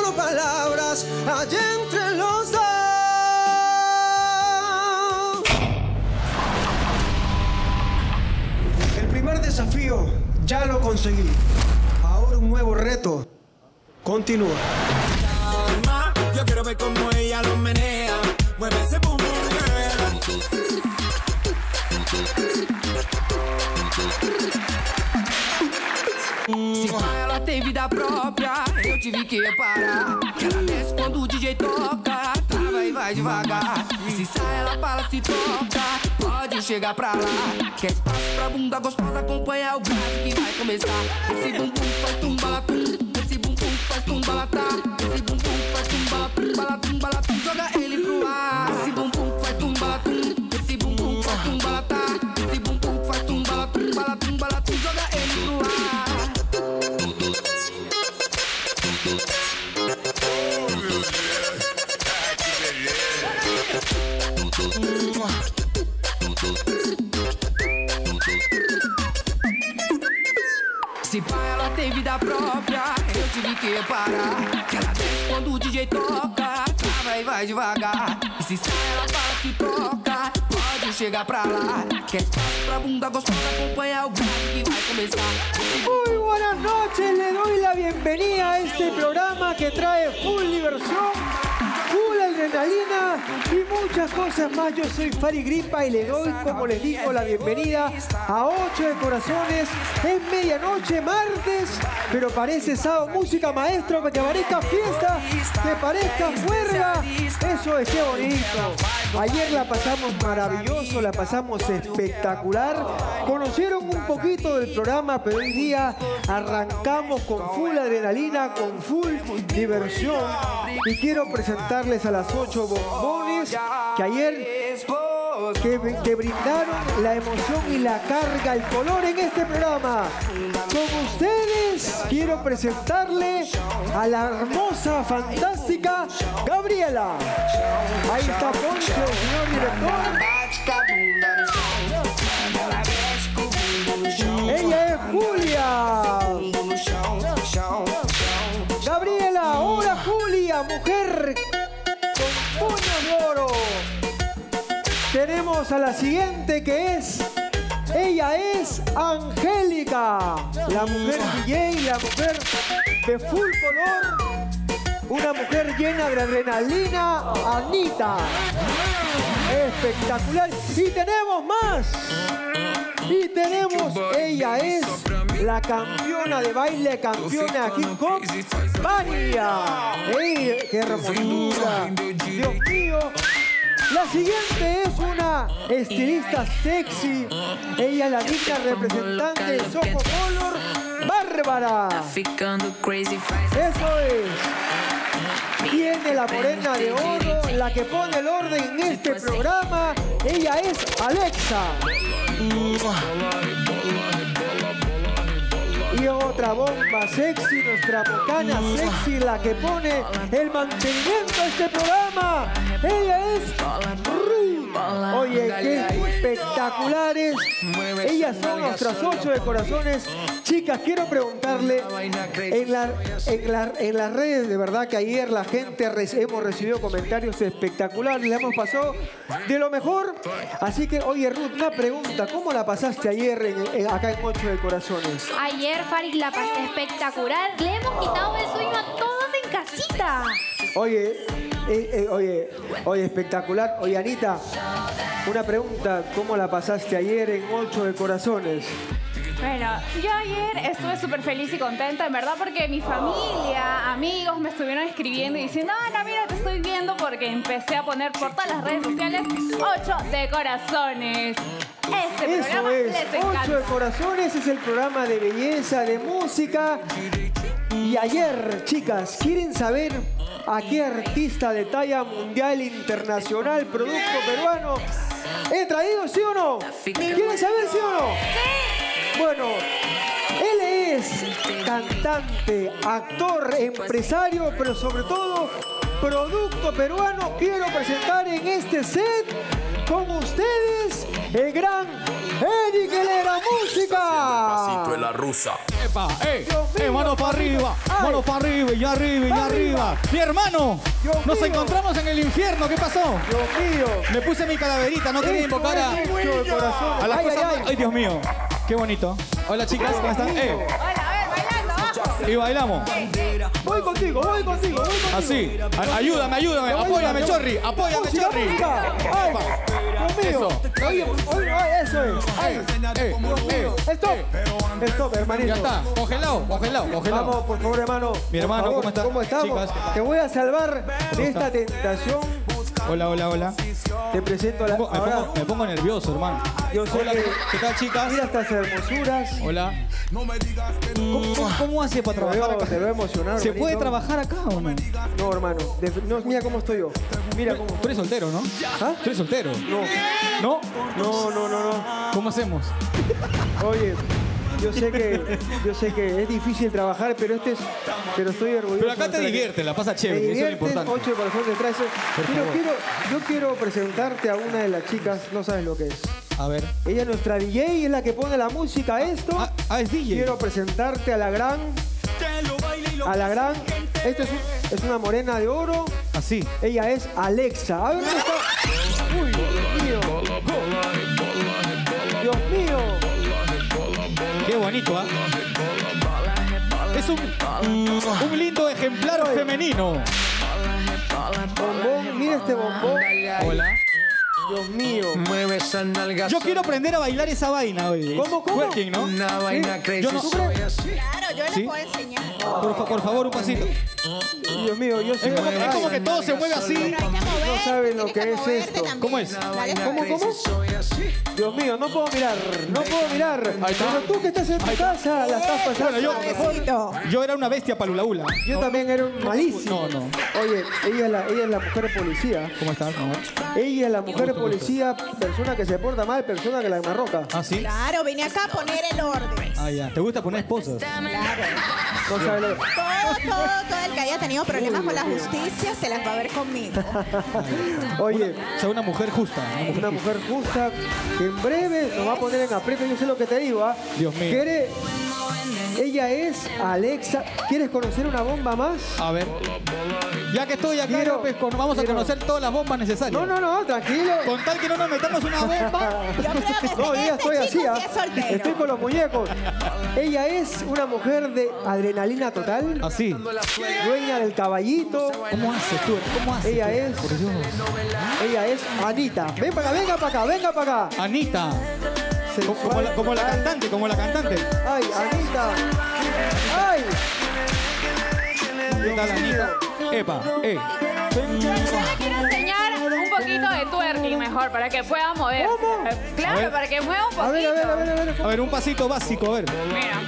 solo palabras allá entre los dos. El primer desafío ya lo conseguí. Ahora un nuevo reto. Continúa. Yo quiero ver cómo ella lo menea. Mueve ese boom boom girl. Se ela tem vida própria, eu tive que reparar que ela desce quando o DJ toca, trava e vai devagar. Se sai, ela fala, se toca, pode chegar pra lá. Quer espaço pra bunda gostosa, acompanha o grave que vai começar. Esse bumbum faz tum-balatum, esse bumbum faz tum-balatá. Esse bumbum faz tum-balatum, balatum, balatum, joga ele pro ar. Esse bumbum faz tum-balatum, esse bumbum faz tum-balatá. Esse bumbum faz tum-balatum, balatum, balatum, joga ele pro ar. Se pá, ela tem vida própria, eu tive que reparar que ela desce quando o DJ toca, trava e vai devagar. E se sai, ela fala, se toca, pode chegar pra lá. Quer espaço pra bunda gostosa, acompanha o grave que vai começar. Muy buenas noches, le doy la bienvenida a este programa que trae full diversión, full adrenalina y muchas cosas más. Yo soy Fari Gripa y le doy, como les digo, la bienvenida a 8 de Corazones. Es medianoche, martes, pero parece sábado. Música, maestro, que parezca fiesta, que parezca juerga. Eso es, qué bonito. Ayer la pasamos maravilloso, la pasamos espectacular. Conocieron un poquito del programa, pero hoy día arrancamos con full adrenalina, con full diversión. Y quiero presentarles a las 8 bombones que ayer que brindaron la emoción y la carga, el color en este programa. Con ustedes quiero presentarle a la hermosa, fantástica Gabriela. Ahí está Poncho, señor director. Ella es Julia. Gabriela, hola Julia, mujer con puño de oro. Tenemos a la siguiente que es, ella es Angélica, la mujer DJ, la mujer de full color, una mujer llena de adrenalina, Anita. Espectacular. Y tenemos más. Y tenemos, ella es la campeona de baile, campeona hip hop, María. ¡Ey, qué hermosura! Dios mío. La siguiente es una estilista sexy. Ella es la digna representante de Soho Color, Bárbara. Eso es. Tiene la morena de oro, la que pone el orden en este programa. Ella es Alexa. Y otra bomba sexy, nuestra bocana sexy, la que pone el mantenimiento a este programa. Ella es Ruth. Oye, qué espectaculares. Ellas son nuestras 8 de Corazones. Chicas, quiero preguntarle, en las redes, de verdad que ayer la gente hemos recibido comentarios espectaculares, le hemos pasado de lo mejor. Así que, oye, Ruth, una pregunta, ¿cómo la pasaste ayer acá en 8 de Corazones? Ayer, Farid, la pasé espectacular. Le hemos quitado el sueño a todos en casita. Oye, oye, espectacular. Oye, Anita, una pregunta, ¿cómo la pasaste ayer en 8 de Corazones? Bueno, yo ayer estuve súper feliz y contenta, en verdad, porque mi familia, amigos me estuvieron escribiendo y diciendo, Ana, mira, te estoy viendo, porque empecé a poner por todas las redes sociales 8 de Corazones. Este Eso programa es, les encanta. 8 de Corazones es el programa de belleza, de música. Y ayer, chicas, ¿quieren saber a qué artista de talla mundial, internacional, producto peruano he traído, sí o no? ¿Quieren saber, sí o no? ¡Sí! Bueno, él es cantante, actor, empresario, pero sobre todo producto peruano. Quiero presentar en este set con ustedes el gran Eric de la música. Pasito en la rusa. Epa, Dios mío, mano para arriba, ay. mano para arriba, y arriba, y arriba. Mi hermano, Dios nos mío. encontramos en el infierno, ¿qué pasó? Dios mío. Me puse mi calaverita, no quería Esto invocar es hecho de corazón. a las Ay, cosas. ay, ay. Ay, Dios mío, qué bonito. Hola chicas, ¿cómo están? Hola, a ver, bailando, vamos. Y bailamos. Voy contigo, voy contigo, voy contigo. Así. Ayúdame, ayúdame. Apóyame, Chorri. Apóyame, Música, Chorri. música. Ay, Dios mío. Eso. Oye, oye, ay, eso es. Ay, stop, hermanito. Ya está. Congelado, congelado, congelado. Vamos, por favor, hermano. Mi Por hermano, favor, ¿cómo está? ¿Cómo estamos? Chicas, ¿qué tal? Te voy a salvar de esta tentación. Hola, hola, hola. Te presento a la. Ahora, Me pongo nervioso, hermano. yo sé Hola, que. ¿qué tal, chicas? Mira estas hermosuras. Hola. ¿Cómo hace para Te trabajar veo, acá? te veo emocionado. ¿Se puede hermanito. trabajar acá o no? No, hermano. No, mira cómo estoy yo. Mira cómo. Tú eres soltero, ¿no? ¿Ah? Tú eres soltero. No, ¿No? no. ¿Cómo hacemos? Oye, yo sé que es difícil trabajar, pero pero estoy orgulloso. Pero acá te de que- diviertes, la pasa Me chévere, eso es lo diviertes, importante. 8 corazones detrás. favor. Yo quiero presentarte a una de las chicas, no sabes lo que es. A ver. Ella es nuestra DJ, es la que pone la música a esto. Es DJ. Quiero presentarte a la gran. Esta es una morena de oro. Así. Ella es Alexa. A ver dónde está. Uy, Dios mío. Dios mío. Qué bonito, ¿ah? Es un lindo ejemplar femenino. Bombón, mira este bombón. Hola. Dios mío. Mueve esa nalga. Yo quiero aprender a bailar esa vaina, oye. ¿Cómo? Twerking, ¿no? Una vaina crazy. Yo no- soy así. Claro, yo ¿Sí? le puedo enseñar. Por favor, un pasito. Dios mío, yo sé. Es como que todo se mueve así. Hay que moverte, No saben lo tienes que es moverte esto. también. ¿Cómo es? Dale, ¿Cómo? Soy así. Dios mío, no puedo mirar. Ahí está. Pero tú que estás en tu casa, la estás pasando. Bueno, Suavecito. Yo era una bestia palulaula. Yo también era un malísimo. No. Oye, ella es la mujer policía. ¿Cómo estás, amor? Ella es la mujer policía, persona que se porta mal, persona que la enmarroca. ¿Ah, sí? Claro, vine acá a poner el orden. Ah, ya. ¿Te gusta poner esposas? Claro. No sabe lo Todo el que haya tenido problemas con la justicia se las va a ver conmigo. Oye, O sea, una mujer justa. una mujer justa que en breve nos va a poner en aprieto. Yo sé lo que te digo, ¿ah? Dios mío. Ella es Alexa. ¿Quieres conocer una bomba más? A ver. Ya que estoy acá, Quiero- López, vamos a quiero- conocer todas las bombas necesarias. No, tranquilo. Con tal que no nos metamos una bomba. Yo creo que No, yo ya estoy así, chico ¿ah? sí es soltero. Estoy con los muñecos. Ella es una mujer de adrenalina total, Así. dueña del caballito. ¿Cómo haces tú? ¿Cómo haces? Ella tú? es- Por Dios. Ella es Anita. Venga para acá. Anita. Sensual. Como la cantante, como la cantante. Ay, Anita. Ay. ¿Qué tal, Anita? Epa, Yo le quiero enseñar un poquito de twerking mejor, para que pueda mover. ¿Cómo? Claro, A ver. para que mueva un poquito. A ver. A ver, un pasito básico, a ver. Mira.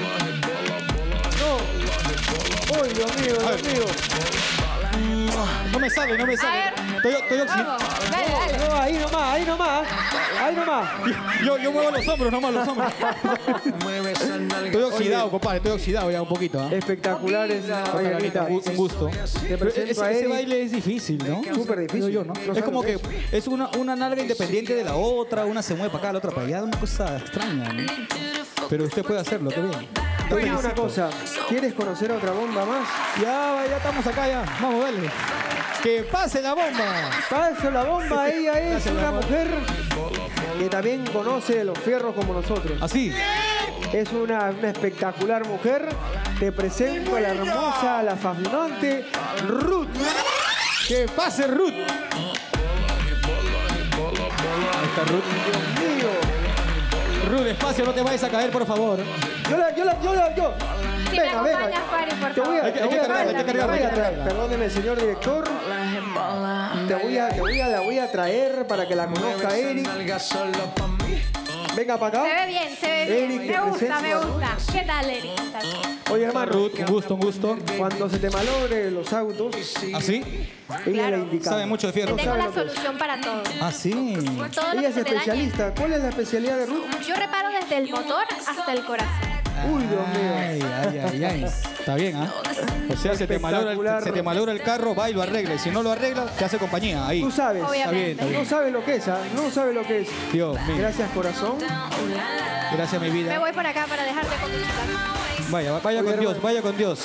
No. Ay, Dios mío. No me sale. A ver. Estoy oxidado. Vamos, dale. No, ahí nomás. Yo muevo los hombros, nomás los hombros. Mueve esa nalga. Estoy oxidado, compadre. Estoy oxidado ya un poquito. ¿ah? Espectaculares. Ay, Anita. Un gusto. Te presento a Ese Eric. baile es difícil, ¿no? Súper difícil. Creo yo, ¿no? No Es sabes como lo que que es una nalga independiente de la otra, una se mueve para acá, la otra para allá, una cosa extraña, ¿no? Pero usted puede hacerlo, qué bien. Te digo una cosa. ¿Quieres conocer a otra bomba más? Ya estamos acá ya. Vamos, dale. ¡Que pase la bomba! Paso la bomba. Ella es una mujer que también conoce los fierros como nosotros. Así. Es una espectacular mujer. Te presento a la hermosa, a la fascinante Ruth. ¡Que pase Ruth! Ahí está Ruth. Dios mío. Ruth, despacio, no te vayas a caer, por favor. Yo. Si me acompañas, Fari, por Te voy favor. a, te voy a traer, hay que cargarla. Perdóneme, señor director. Te voy a traer para que la conozca Eric. Nalga solo pa' mí. Venga para Se acá. ve bien, se ve Eric, bien. te Me gusta, presento me a Ruth. gusta. ¿Qué tal, Eric? ¿Está bien? Oye, hermano, Ruth, un gusto. cuando se te malogre los autos, ¿Así? ella es la indicada. Sabe mucho de fierro. Tengo sabe la lo que es. solución para todo. Así. Todo lo Ella que es se te dañe. especialista. ¿Cuál es la especialidad de Ruth? Yo reparo desde el motor hasta el corazón. Uy, Dios mío. Ay. Está bien, ¿ah? O sea, se te malogra el carro, va y lo arregla. Y si no lo arregla, te hace compañía. Ahí. Tú sabes. Está bien, está bien. No sabe lo que es, ¿ah? No sabe lo que es. Dios mío. Gracias, corazón. Gracias, mi Me vida. voy para acá para dejarte con tu chica. Vaya Oye, con Dios, hermano. vaya con Dios.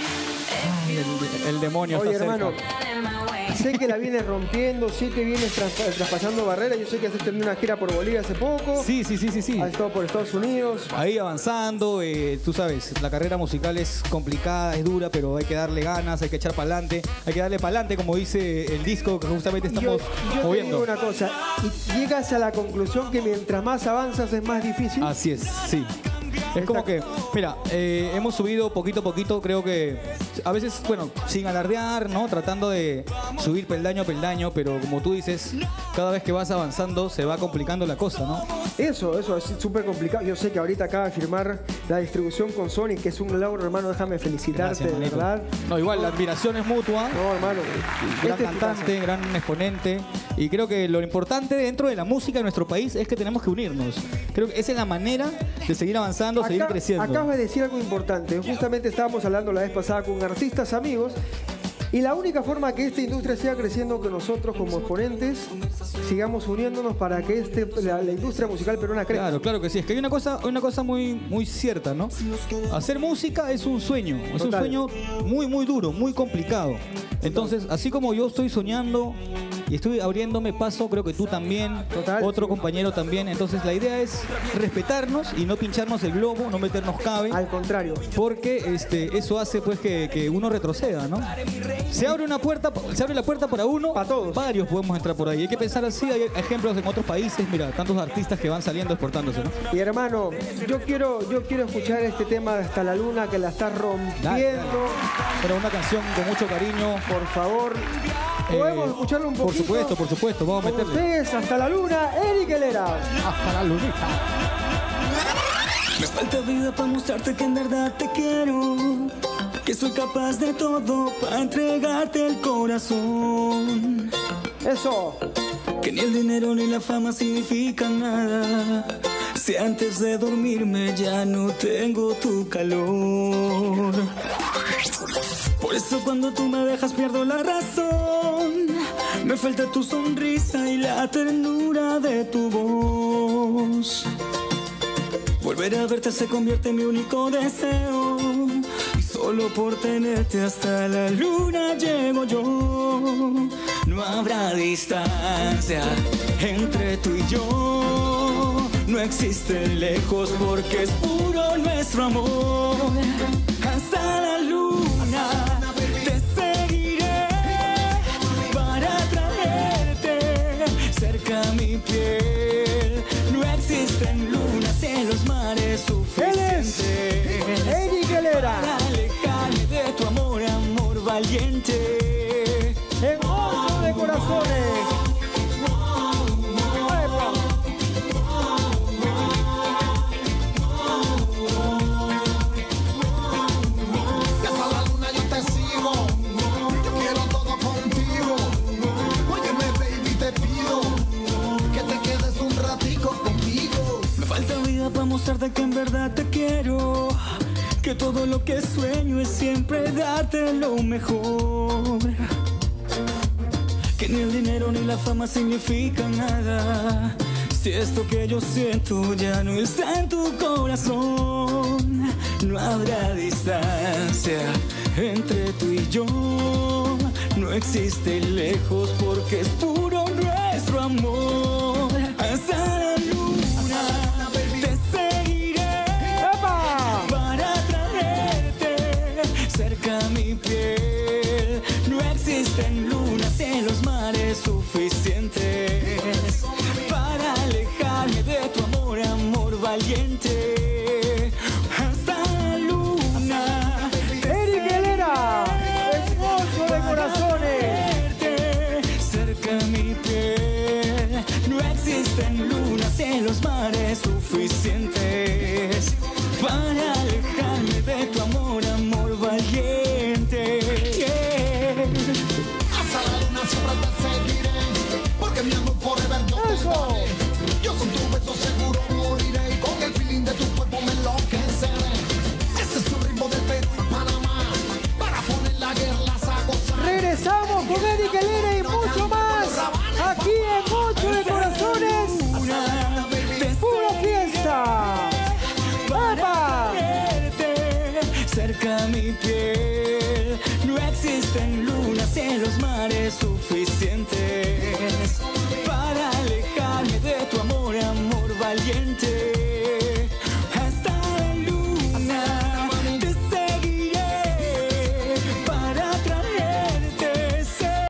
Ay, el demonio Oye, está cerca. hermano, sé que la vienes rompiendo, sé que vienes traspasando barreras. Yo sé que has tenido una gira por Bolivia hace poco. Sí. Has estado por Estados Unidos. Ahí avanzando, tú sabes, la carrera musical es complicada, es dura, pero hay que darle ganas, hay que echar para adelante, hay que darle para adelante, como dice el disco que justamente estamos Yo te moviendo. digo una cosa, y llegas a la conclusión que mientras más avanzas es más difícil. Así es, sí. Es como que, mira, hemos subido poquito a poquito, creo que a veces, bueno, sin alardear, ¿no? Tratando de subir peldaño a peldaño, pero como tú dices, cada vez que vas avanzando se va complicando la cosa, ¿no? Eso es súper complicado. Yo sé que ahorita acaba de firmar la distribución con Sony, que es un logro, hermano. Déjame felicitarte, Gracias, de manito. verdad. No, igual, la admiración es mutua. No, hermano. Gran este es tu cantante, gran exponente. Y creo que lo importante dentro de la música de nuestro país es que tenemos que unirnos. Creo que esa es la manera de seguir avanzando, seguir creciendo. Acabas de decir algo importante. Justamente estábamos hablando la vez pasada con artistas amigos. Y la única forma que esta industria siga creciendo, que nosotros como exponentes sigamos uniéndonos para que la industria musical peruana crezca. Claro que sí. Es que hay una cosa muy cierta, ¿no? Hacer música es un sueño. Es un sueño muy duro, muy complicado. Entonces, así como yo estoy soñando y estoy abriéndome paso, creo que tú también, otro compañero también. Entonces, la idea es respetarnos y no pincharnos el globo, no meternos cabe. Al contrario. Porque eso hace pues que uno retroceda, ¿no? Se abre la puerta para uno, para todos. Varios podemos entrar por ahí. Hay que pensar así, hay ejemplos en otros países, mira, tantos artistas que van saliendo exportándose, ¿no? Y hermano, yo quiero escuchar este tema de Hasta la Luna, que la estás rompiendo. Dale. Pero una canción con mucho cariño. Por favor. ¿Podemos escucharlo un poquito? Por supuesto, vamos a Con meterle. ustedes, Hasta la Luna, Eric Helera. Hasta la lunita. Me falta vida para mostrarte que en verdad te quiero, que soy capaz de todo para entregarte el corazón. Eso. Que ni el dinero ni la fama significan nada, si antes de dormirme ya no tengo tu calor. Por eso cuando tú me dejas pierdo la razón. Me falta tu sonrisa y la ternura de tu voz. Volver a verte se convierte en mi único deseo. Y solo por tenerte hasta la luna llego yo. No habrá distancia entre tú y yo. No existe lejos porque es puro nuestro amor. Hasta la luna te seguiré para traerte cerca a mi piel. No existen lunas, cielos, mares suficientes. Eric Helera. Para alejarme de tu amor, amor valiente. Hermoso de corazones. Que hasta la luna yo te sigo. Yo quiero todo contigo. Óyeme, baby, te pido que te quedes un ratico conmigo. Me falta vida para mostrarte que en verdad te quiero, que todo lo que sueño es siempre darte lo mejor. Que ni el dinero ni la fama significan nada, si esto que yo siento ya no está en tu corazón. No habrá distancia entre tú y yo. No existe lejos porque es puro nuestro amor. Hasta la luna te seguiré para traerte cerca a mi piel. No existen lunas, cielos, mares suficientes para alejarme de tu amor, amor valiente. Hasta la luna. Eric Helera. Hermoso de corazones. Cerca a mi piel. No existen lunas, cielos, mares suficientes para alejarme de tu amor, amor valiente. Hasta la luna siempre te seguiré, porque mi amor forever yo te daré. Yo con tu beso seguro moriré y con el feeling de tu Regresamos con Eric Helena y mucho más. Aquí en Mucho de Corazones. ¡Pura fiesta! ¡Epa! Cerca a mi piel, no existen lunas en los mares suficientes.